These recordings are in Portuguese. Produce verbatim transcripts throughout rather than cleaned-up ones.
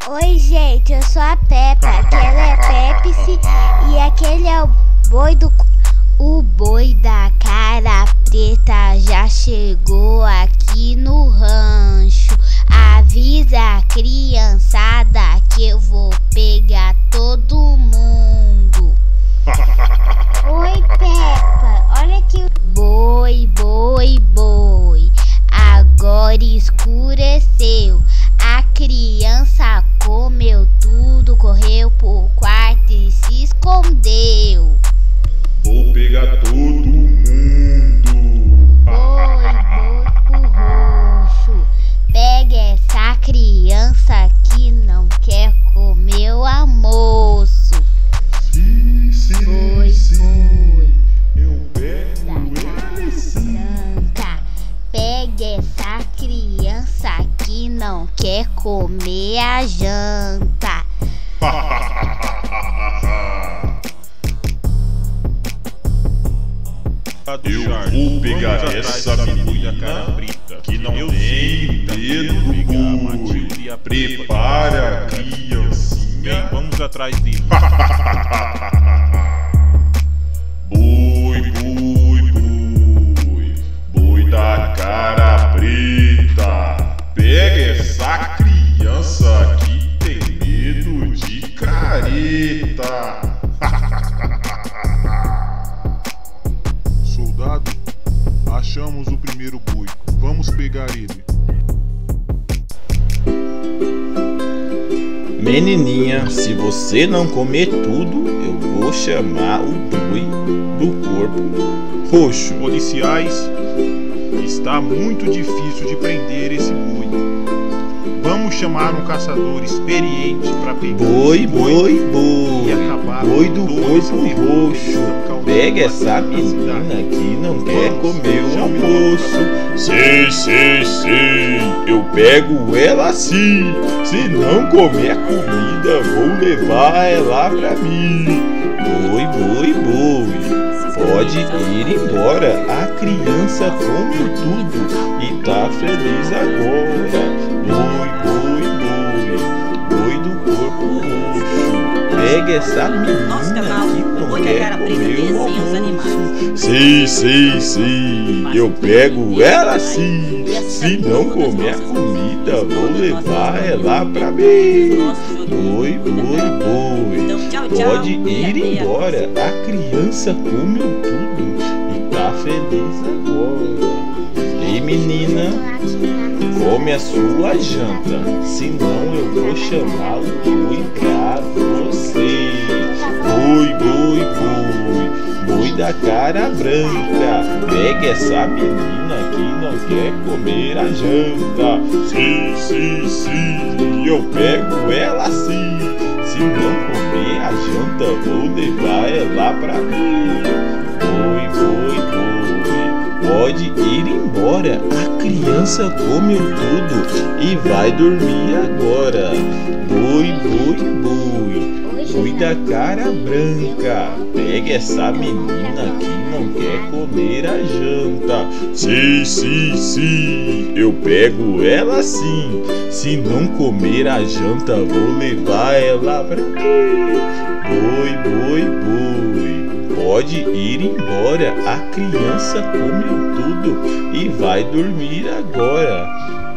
Oi gente, eu sou a Peppa, aquela é Pepsi e aquele é o boi do... O boi da cara preta já chegou aqui no rancho. Avisa a criançada que eu vou pegar todo mundo. Oi Peppa, olha aqui. Boi, boi, boi, agora escureceu. A criança comeu tudo, correu pro quarto e se escondeu. Vou pegar todo mundo. Boi, boi roxo, pega essa criança que não quer comer o almoço. Sim, sim, Boi, sim. boi, Eu pego da ele sim. branca, pega essa criança que não quer comer a janta. Eu vou pegar essa menina que não tem medo do boi. Prepara a criancinha. Vamos atrás dele. Boi, boi, boi, boi da cara preta. Pega essa criança que tem medo de careta. Soldado, achamos o primeiro boi. Vamos pegar ele. Menininha, se você não comer tudo, eu vou chamar o boi do corpo roxo. Policiais, está muito difícil de prender esse boi. Vamos chamar um caçador experiente para pegar Boi, esse boi, e boi, acabar boi com do todo esse corpo terror roxo. que está causando Pega essa bastante na menina cidade. que não quer Vamos, comer o chame almoço. Sim, sim, sim, eu pego ela sim. Se não comer a comida, vou levar ela pra mim. Boi, boi, boi, pode ir embora. A criança come tudo e tá feliz agora. Boi, boi, boi, boi do corpo roxo. Pega essa menina que não quer comer o almoço. Sim, sim, sim, eu pego ela sim. Se não comer a comida, vou levar ela pra mim. Boi, boi, boi, pode ir embora. A criança comeu tudo e tá feliz agora. Ei menina, come a sua janta, senão eu vou chamar o boi pra você. Boi, boi, boi, boi da cara branca, pega essa menina que não quer comer a janta. Sim, sim, sim, eu pego ela sim. Se não comer a janta, vou levar ela pra mim. Boi, boi, boi, pode ir embora. A criança comeu tudo e vai dormir agora. Boi, boi, boi, boi da cara branca, pega essa menina que não quer comer a janta. Sim, sim, sim, eu pego ela sim. Se não comer a janta, vou levar ela pra mim. Boi, boi, boi, pode ir embora. A criança comeu tudo e vai dormir agora.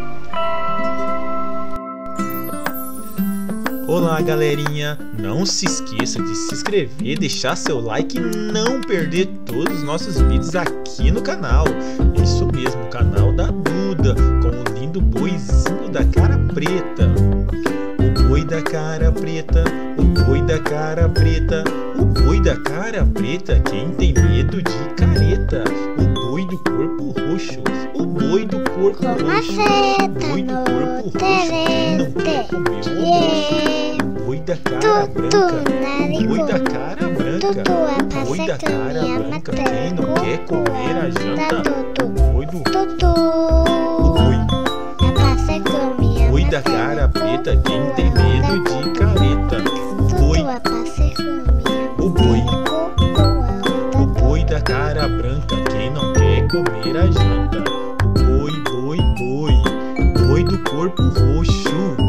Olá galerinha, não se esqueça de se inscrever, deixar seu like e não perder todos os nossos vídeos aqui no canal. Isso mesmo, o canal da Duda, com o lindo boizinho da cara preta. O boi da cara preta, o boi da cara preta, o boi da cara preta, quem tem medo de careta. O boi do corpo roxo, o boi do corpo roxo, o boi do corpo roxo, quem não quer comer o almoço. Boi da cara branca, boi da cara branca, boi da cara branca, quem não quer comer a janta. Boi do o boi, boi da cara preta, quem tem medo de careta. O boi, o boi, o boi da cara branca, quem não quer comer a janta. Boi, boi, boi, boi do corpo roxo, pega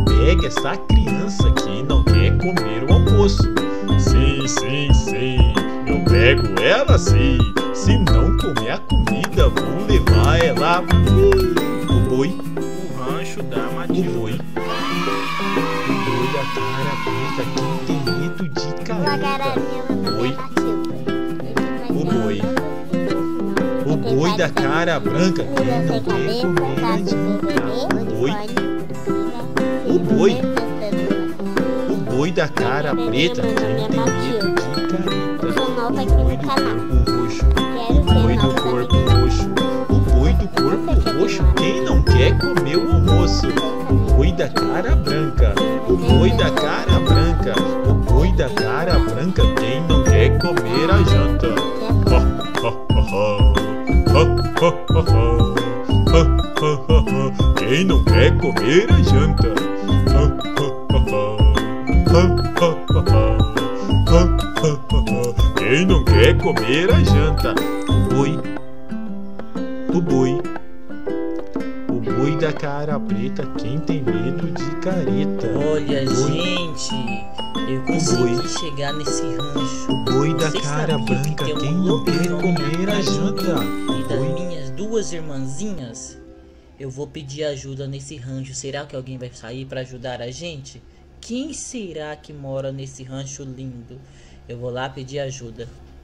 essa criança que não quer comer o almoço. Sim, sim, sim, eu pego ela sim. Se não comer a comida, vou levar ela. Uh, o boi, O rancho da o Matilda. boi. O boi da cara preta, quem tem medo de careta. Boi, o boi. O boi da cara branca, quem não quer comer a janta. Boi, o boi. O boi da cara preta, quem tem medo de careta. O boi do corpo roxo, o boi do corpo roxo. O boi do corpo roxo, quem não quer comer o almoço. O boi da cara branca, o boi da cara branca. O boi da cara branca, quem não quer comer a janta. Ha, ha, ha, ha. Ha, ha, ha, ha. Ha, ha, ha, ha. Quem não quer comer a janta. Ha, ha, ha, ha. Ha, ha, ha, ha. Ha, ha, ha, ha. Quem não quer comer a janta. O boi, o boi. O boi da cara preta, quem tem medo de careta. Olha, Boi. gente, eu boi. consegui chegar nesse rancho. O boi da Vocês cara sabiam que branca, tem um quem não quer lobisomem comer a atrás de janta. mim E das Boi. minhas duas irmãzinhas, eu vou pedir ajuda nesse rancho. Será que alguém vai sair para ajudar a gente? Quem será que mora nesse rancho lindo? Eu vou lá pedir ajuda.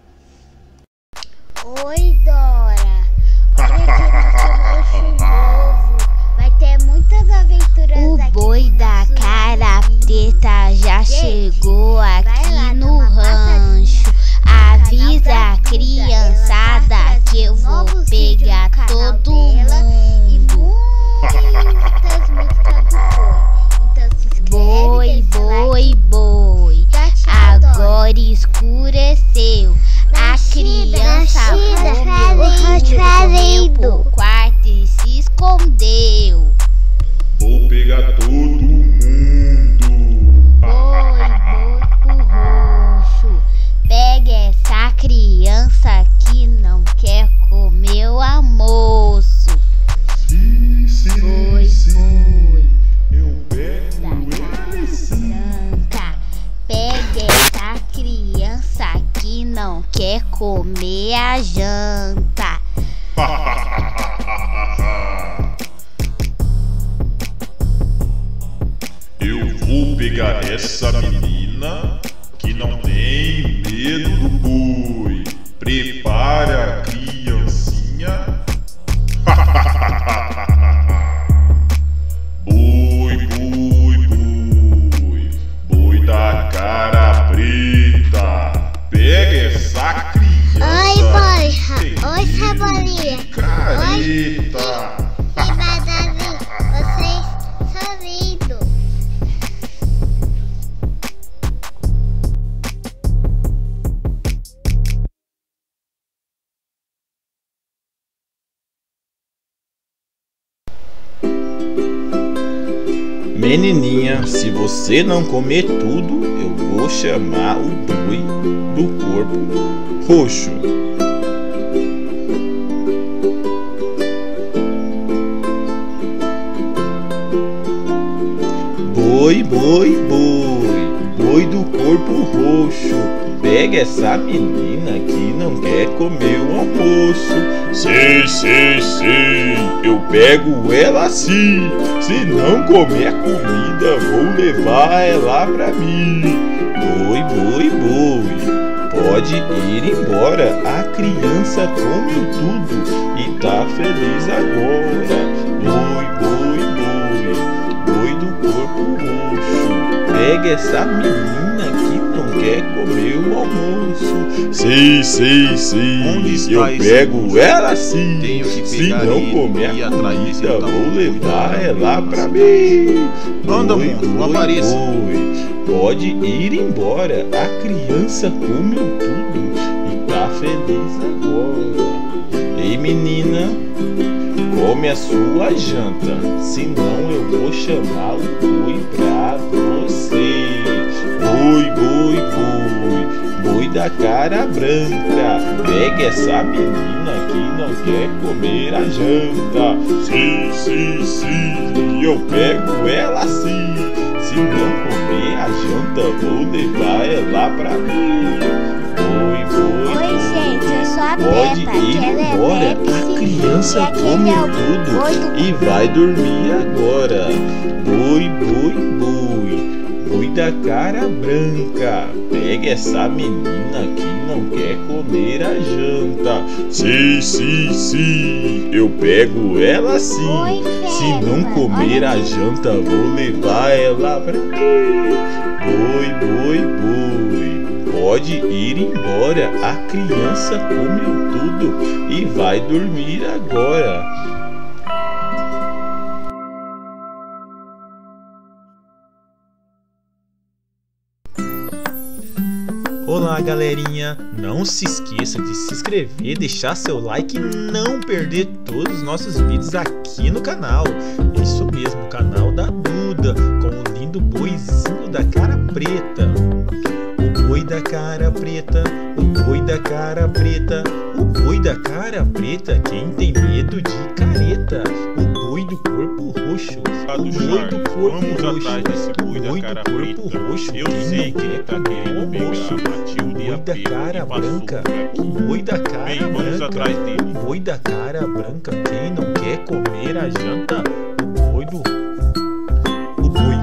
Oi, Dora. Olha aqui nosso rancho novo. Vai ter muitas aventuras O aqui. boi no da nosso cara lindo. preta já Gente, chegou vai lá aqui dar no uma rancho. passadinha Avisa canal a da Duda. criançada Ela tá que eu trazendo vou novos vídeos no pegar canal todo dela e mundo. muitas músicas do boi. Então se inscreve, Boi, deixa like, boi, boi. dá tchau, Dora. Agora escureceu. A Nascida, criança nascida, comeu, o rancho correu falido. pro quarto e se escondeu. Vou pegar todo mundo. Boi, boi, roxo, pega essa criança que não quer comer o almoço. Sim, sim, Boi, sim. boi, Eu pego ele sim. branca, pega essa criança que não quer comer a janta. Eu vou pegar essa menina que não tem medo do boi. Prepara a criancinha. Boi, boi, boi. Boi da cara preta. Pega essa criança. Oi, Borja. que tem Oi, medo Cebolinha. de Careta. E Badavi, vocês são lindos. Menininha, se você não comer tudo, eu vou chamar o boi do corpo roxo. Boi, boi, boi, boi do corpo roxo, pega essa menina que não quer comer o almoço. Sim, sim, sim, eu pego ela sim. Se não comer a comida, vou levar ela pra mim. Boi, boi, boi, pode ir embora. A criança comeu tudo e tá feliz agora. Boi, boi, boi, boi do corpo roxo, pega essa menina que não quer comer o almoço. Sim, sim, sim, Onde está eu esse pego moço? ela sim. Tenho que Se pegar não ele comer e ir a atrás desse comida, tal vou boi. levar ela pra mim. Anda, Boi, monstro, boi, apareça. boi, pode ir embora. A criança comeu tudo e tá feliz agora. Ei, menina, come a sua janta, senão eu vou chamar o boi pra você. Boi, boi, boi, boi da cara branca, pega essa menina que não quer comer a janta. Sim, sim, sim, eu pego ela sim. Se Se não comer a janta, vou levar ela pra mim. Boi, boi, Oi, gente, eu sou a pode Peppa, ir aquela é embora. Pepsi, A criança e aquele come é o tudo boi do- e vai dormir agora. Boi, boi, boi. Boi da cara branca, pega essa menina que não quer comer a janta. Sim, sim, sim, eu pego ela sim. Oi, Se não Peppa, comer olha a aqui. janta, vou levar ela pra mim. Boi, boi, boi, pode ir embora. A criança comeu tudo e vai dormir agora. Olá, galerinha! Não se esqueça de se inscrever, deixar seu like e não perder todos os nossos vídeos aqui no canal. Isso mesmo, o canal da Duda, com o lindo boizinho da cara preta. O boi da cara preta, o boi da cara preta, o boi da cara preta, quem tem medo de careta. O boi do corpo roxo, o boi do corpo Vamos roxo, atrás desse boi o da boi cara do corpo preta. roxo, Eu quem sei não que quer ele tá comer querendo o pegar almoço. a Matilde e O a boi da Pedro cara e passou branca, por aqui. o boi da cara Bem, vamos branca, atrás dele. o boi da cara branca, quem não quer comer a janta, o boi do... O boi.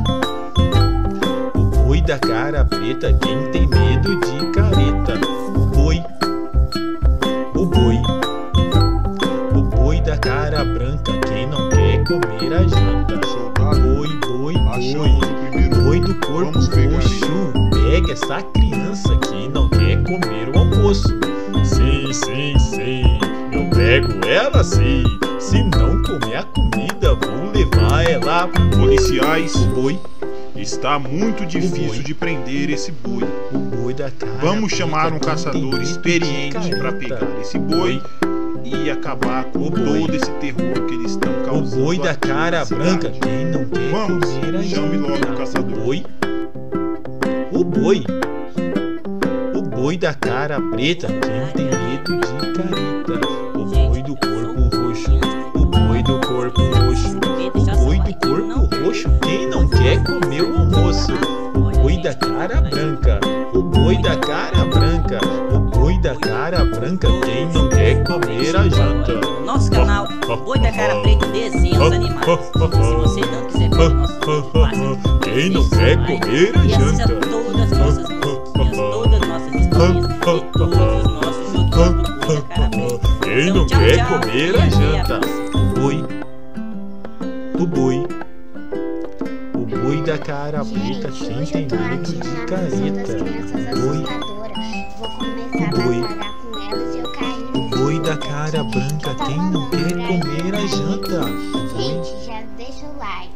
O boi da cara preta, quem tem medo de careta, o boi. O boi. O boi da cara branca, quem não quer comer a janta, boi, boi, Achamos boi. o primeiro Boi do corpo Vamos pegar roxo, pega essa criança que não quer comer o almoço. Sim, sim, sim, eu pego ela sim. Se não comer a comida, vou levar ela pro Policiais, O boi, está muito difícil boi. de prender esse boi. o boi da cara. Vamos chamar um preta, caçador quem tem medo de experiente para careta. pegar esse boi e acabar com O boi. todo esse terror que eles estão O causando. boi da aqui cara na branca, cidade. quem não quer Vamos, comer a chame janta. logo o caçador. O boi. O boi. O boi da cara preta, quem tem medo de careta. O boi do corpo roxo, o boi do corpo roxo, o boi do corpo roxo, quem não quer comer o almoço. O boi da cara branca, o boi da cara branca, o boi da cara branca, quem não quer comer a janta. Nosso canal Boi da Cara Preta Desenhos Animados. Se você não quiser ver nossos vídeos, basta Quem não quer comer a e assista janta. todas as nossas musiquinhas, todas as nossas histórias e todos os nossos joguinhos do Boi da Cara Preta. Quem Então, não tchau, quer tchau, comer e a até janta. próxima. O boi. O boi. O boi da cara preta, Gente, quem hoje tem eu tô medo aqui de na missão das careta. crianças O boi. assustadoras. Vou começar a boi. batalhar com elas e eu caí O nesse boi da buquete. cara branca, Eu tava quem não quer andando por aí, comer a caí. janta. O boi. Gente, já deixa o like.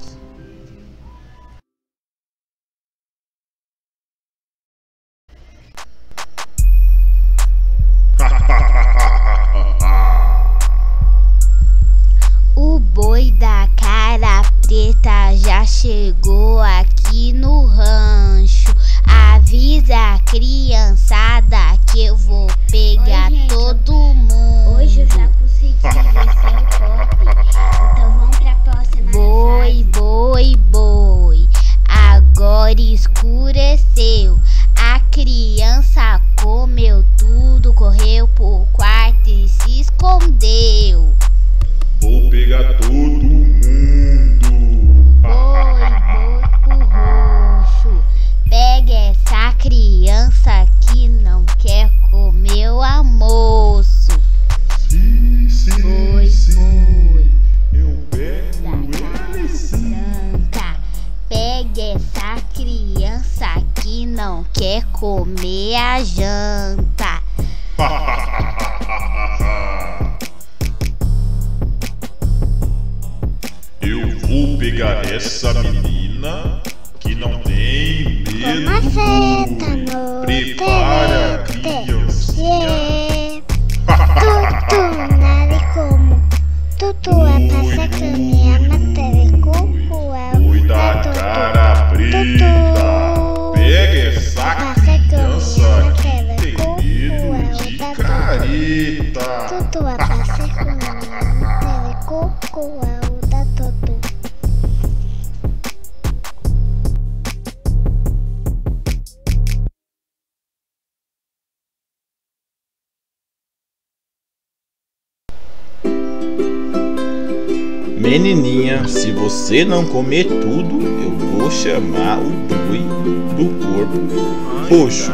O boi da cara preta já chegou aqui no rancho. Avisa a criançada que eu vou pegar Oi, gente, todo mundo. Hoje eu já consegui vencer o top. Então vamos pra próxima Boi, boi, boi, agora escureceu. A criança comeu tudo, correu pro quarto e se escondeu. Vou pegar todo mundo. Boi, corpo roxo, pega essa criança que não quer comer o almoço. Sim, sim, Boi, sim. boi, Eu da pego cara ele sim. branca, pega essa criança que não quer comer a janta. Eu vou pegar essa menina que não tem medo. Prepara, criancinha. Tutu, nada como. Tutu é pra sacanear na telecuco. Boi da cara preta. Pega essa criança que tem medo de careta. Tutu é pra sacanear na telecuco. É o da Tutu. menininha, se você não comer tudo, eu vou chamar o boi do corpo roxo.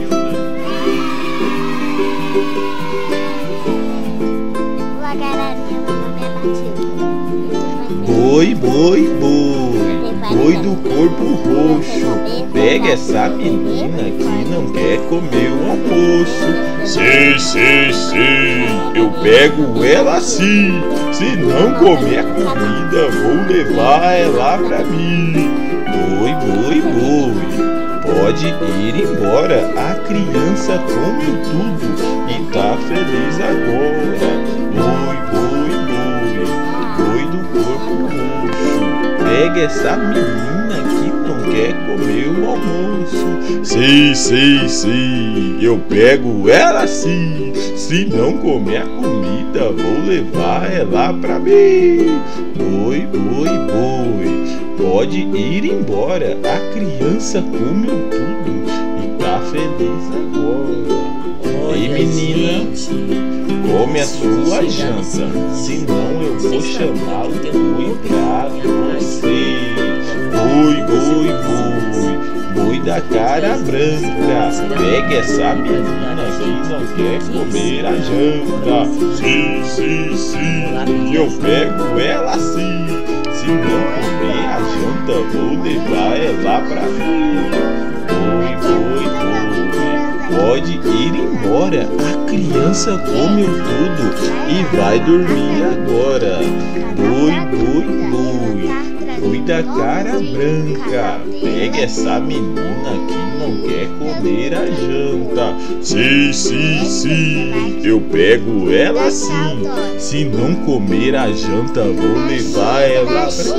Olá, galerinha, meu nome é Matilda. Boi, boi, boi, boi do corpo roxo, pega essa menina que não quer comer o almoço. Sim, sim, sim, eu pego ela sim. Se não comer a comida, vou levar ela pra mim. Boi, boi, boi, pode ir embora. A criança comeu tudo e tá feliz agora. Boi, boi, boi, boi do corpo roxo, pega essa menina que não quer comer o almoço. Sim, sim, sim, eu pego ela sim. Se não comer a comida, vou levar ela pra mim. Boi, boi, boi, pode ir embora. A criança comeu tudo e tá feliz agora. Ei, menina, come a sua janta, senão eu vou chamar o boi pra você. Boi, boi, boi, boi da cara branca, pega essa menina que não quer comer a janta. Sim, sim, sim, eu pego ela sim. Se não comer a janta, vou levar ela pra mim. Boi, boi, boi, pode ir embora. A criança comeu tudo e vai dormir agora. Boi, boi, boi, boi da cara branca, pega essa menina que não quer comer a janta. Sim, sim, sim, eu pego ela sim. Se não comer a janta, vou levar ela pra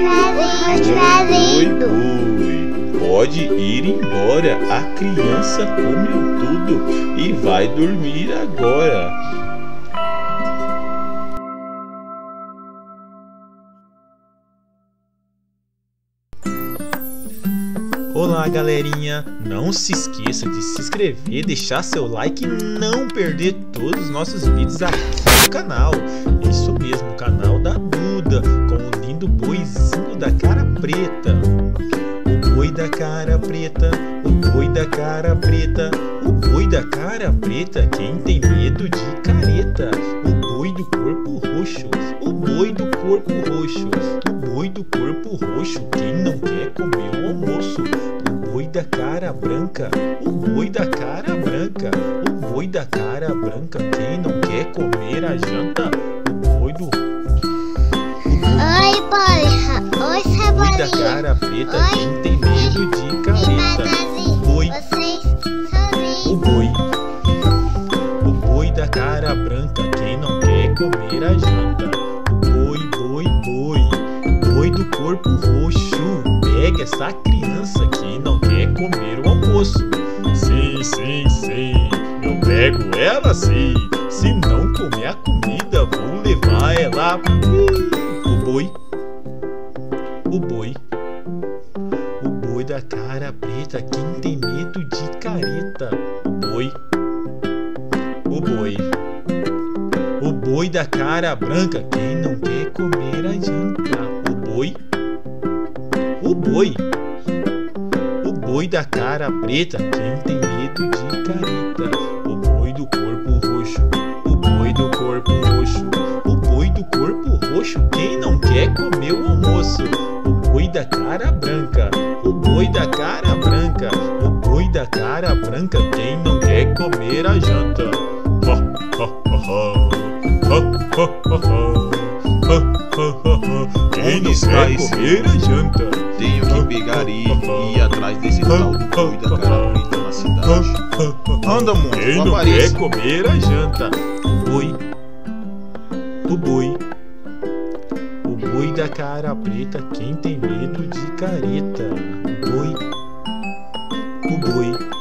mim. Boi, boi, boi, pode ir embora. A criança comeu tudo e vai dormir agora. Olá, galerinha, não se esqueça de se inscrever, deixar seu like e não perder todos os nossos vídeos aqui no canal. Isso mesmo, o canal da Duda, com o lindo boizinho da cara preta. O boi da cara preta, o boi da cara preta, o boi da cara preta, quem tem medo de careta. O boi do corpo roxo, o boi do corpo roxo, o boi do corpo roxo, quem não quer comer o almoço. O boi da cara branca, o boi da cara branca, o boi da cara branca, quem não quer comer a janta. O boi do... Oi, boi. Oi, O boi da Cebolinha. cara preta, Oi. quem tem medo de careta. O boi, Vocês o sozinhos. boi, o boi da cara branca, quem não quer comer a janta. O boi, boi, boi, boi do corpo roxo, pega essa criança que não quer comer o almoço. Sim, sim, sim, eu pego ela sim. Se não comer a comida, vou levar ela pra mim. O boi, o boi, o boi da cara preta, quem tem medo de careta. O boi, o boi, o boi da cara branca, quem não quer comer a janta. O boi, o boi, o boi da cara preta, quem tem medo de careta. O boi do corpo roxo, o boi do corpo roxo, o boi do corpo roxo, quem não quer comer o almoço. O boi da cara branca, o boi da cara branca, o boi da cara branca, quem não quer comer a janta. Ha, ha, ha, ha. Ha, ha, ha, ha. Ha, ha, ha, ha. Quem não quer comer a janta. Tenho que pegar ele e ir atrás desse tal do boi da cara preta na cidade. Anda, monstro, Quem não apareça. quer comer a janta. O boi, o boi, o boi da cara preta, quem tem medo de careta. O boi, o boi,